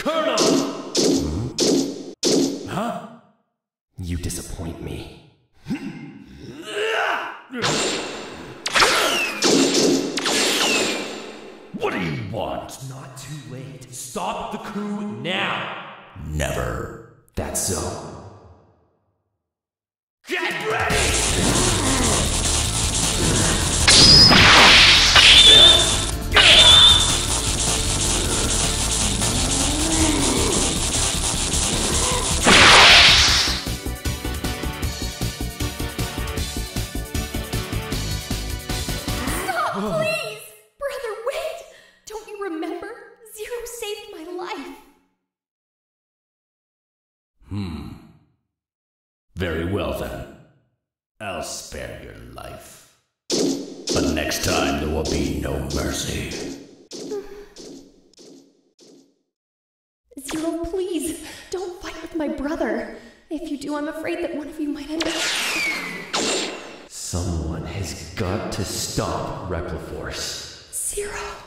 Colonel! Huh? You disappoint me. What do you want? It's not too late. Stop the coup now! Never. That's so. Get ready! Stop, please! Brother, wait! Don't you remember? Zero saved my life. Very well then. I'll spare your life. But next time there will be no mercy. Zero, please, don't fight with my brother. If you do, I'm afraid that one of you might end up... Someone has got to stop Repliforce. Zero.